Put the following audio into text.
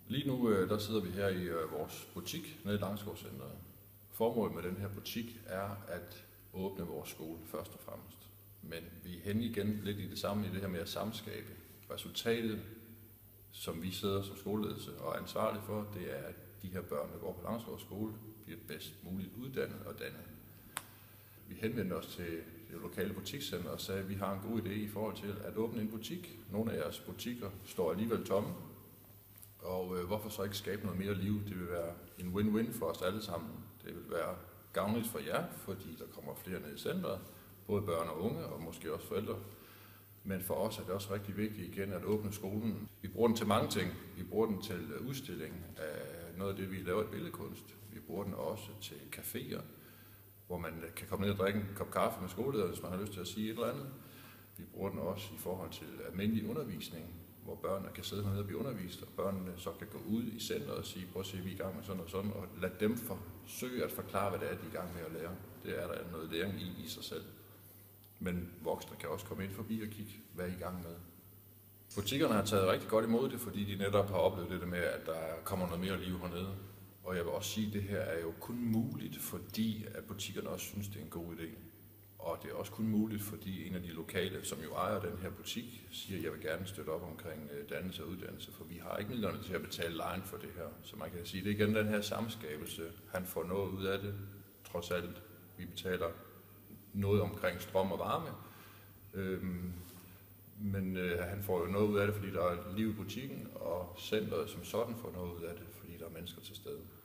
Lige nu der sidder vi her i vores butik nede i Langskovscenteret. Formålet med den her butik er at åbne vores skole først og fremmest. Men vi er henne igen lidt i det samme i det her med at samskabe. Resultatet, som vi sidder som skoleledelse og er ansvarlige for, det er, at de her børn, der går på Langskov skole, bliver bedst muligt uddannet og dannet. Vi henvendte os til det lokale butikscenter og sagde, at vi har en god idé i forhold til at åbne en butik. Nogle af jeres butikker står alligevel tomme, og hvorfor så ikke skabe noget mere liv? Det vil være en win-win for os alle sammen. Det vil være gavnligt for jer, fordi der kommer flere ned i centret, både børn og unge og måske også forældre. Men for os er det også rigtig vigtigt igen at åbne skolen. Vi bruger den til mange ting. Vi bruger den til udstilling af noget af det, vi laver i billedkunst. Vi bruger den også til caféer, hvor man kan komme ned og drikke en kop kaffe med skolelederen, hvis man har lyst til at sige et eller andet. Vi bruger den også i forhold til almindelig undervisning, hvor børnene kan sidde hernede og blive undervist, og børnene så kan gå ud i centret og sige, prøv at se, vi er i gang med sådan og sådan, og lad dem forsøge at forklare, hvad det er, de er i gang med at lære. Det er der noget læring i sig selv. Men voksne kan også komme ind forbi og kigge, hvad er I gang med. Butikkerne har taget rigtig godt imod det, fordi de netop har oplevet det med, at der kommer noget mere liv hernede. Og jeg vil også sige, at det her er jo kun muligt, fordi at butikkerne også synes, det er en god idé. Og det er også kun muligt, fordi en af de lokale, som jo ejer den her butik, siger, at jeg vil gerne støtte op omkring dannelse og uddannelse, for vi har ikke midlerne til at betale lejen for det her. Så man kan sige, at det er igen den her samskabelse. Han får noget ud af det, trods alt. Vi betaler noget omkring strøm og varme, men han får jo noget ud af det, fordi der er liv i butikken, og centret som sådan får noget ud af det, fordi der er mennesker til stede.